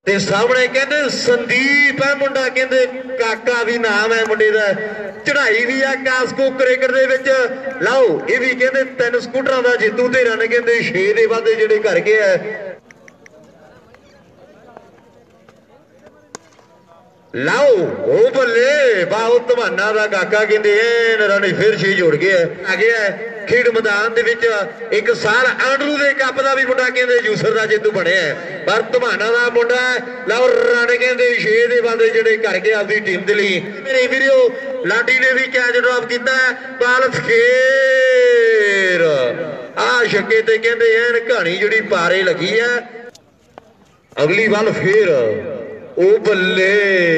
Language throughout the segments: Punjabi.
ਤੇ ਸਾਹਮਣੇ ਕਹਿੰਦੇ ਸੰਦੀਪ ਹੈ ਮੁੰਡਾ, ਕਹਿੰਦੇ ਕਾਕਾ ਵੀ ਨਾਮ ਹੈ ਮੁੰਡੇ ਦਾ, ਚੜਾਈ ਵੀ ਆ ਕਾਸਕੋ ਕ੍ਰਿਕਟ ਦੇ ਵਿੱਚ। ਲਓ ਇਹ ਵੀ ਕਹਿੰਦੇ 3 ਸਕੂਟਰਾਂ ਦਾ ਜੇਤੂ ਤੇ ਰਨ ਕਹਿੰਦੇ 6 ਦੇ ਵਾਧੇ ਜਿਹੜੇ ਕਰ ਗਏ ਆ। ਲਾਓ ਉਹ ਬੱਲੇ ਬਾਹੂ ਧਵਾਨਾ ਦਾ ਕਾਕਾ, ਕਹਿੰਦੇ ਐਨ ਰਨ ਫਿਰ 6 ਜੋੜ ਗਏ ਆ ਗਿਆ ਖੇਡ ਮੈਦਾਨ ਦੇ ਵਿੱਚ। ਇੱਕ ਸਾਲ ਆਂਡਰੂ ਦੇ ਕੱਪ ਦਾ ਵੀ ਮੁੰਡਾ ਕਹਿੰਦੇ ਜੂਸਰ ਦਾ ਜੇਤੂ ਬਣਿਆ, ਪਰ ਧਵਾਨਾ ਦਾ ਮੁੰਡਾ। ਲਓ ਰਨ ਕਹਿੰਦੇ 6 ਦੇ ਵਾਧੇ ਜਿਹੜੇ ਕਰ ਗਏ ਆਪਦੀ ਟੀਮ ਦੇ ਲਈ। ਮੇਰੇ ਵੀਰੋ ਲਾਡੀ ਨੇ ਵੀ ਕੈਚ ਡ੍ਰੌਪ ਕੀਤਾ, ਬਾਲ ਫੇਰ ਆ ਛੱਕੇ ਤੇ ਕਹਿੰਦੇ ਐਨ ਕਹਾਣੀ ਜਿਹੜੀ ਪਾਰੇ ਲੱਗੀ ਆ। ਅਗਲੀ ਬਾਲ ਫੇਰ ਉਹ ਬੱਲੇ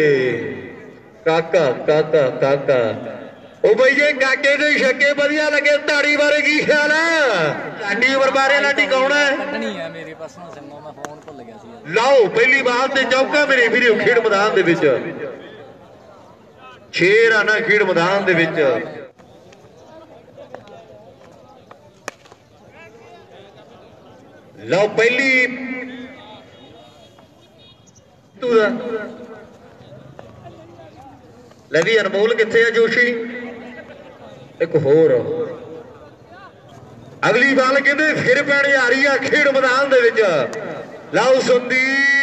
ਕਾਕਾ ਕਾਕਾ ਕਾਕਾ। ਉਹ ਬਈ ਜੇ ਕਾਕੇ ਦੇ ਛੱਕੇ ਵਧੀਆ ਲੱਗੇ ਤਾੜੀ ਬਾਰੇ ਕੀ ਖਿਆਲ ਹੈ? ਸਾਡੀ ਉਮਰ ਬਾਰੇ ਲਾਡੀ ਕੌਣ ਹੈ? ਮੇਰੇ ਪਾਸੋਂ ਸਿੰਮਾ ਮੈਂ ਫੋਨ ਭੁੱਲ ਗਿਆ ਸੀ। ਲਓ ਪਹਿਲੀ ਬਾਲ ਤੇ ਚੌਕਾ ਮੇਰੇ ਵੀਰੋ ਖੇਡ ਮੈਦਾਨ ਦੇ ਵਿੱਚ। 6 ਰਨ ਖੇਡ ਮੈਦਾਨ ਦੇ ਵਿੱਚ। ਲਓ ਪਹਿਲੀ ਲੈ ਵੀ ਅਨਮੋਲ ਕਿੱਥੇ ਆ ਜੋਸ਼ੀ? ਇੱਕ ਹੋਰ ਅਗਲੀ ਬਾਲ ਕਹਿੰਦੇ ਫਿਰ ਪੈਣ ਆ ਰਹੀ ਆ ਖੇਡ ਮੈਦਾਨ ਦੇ ਵਿੱਚ। ਲਓ ਸੰਦੀਪ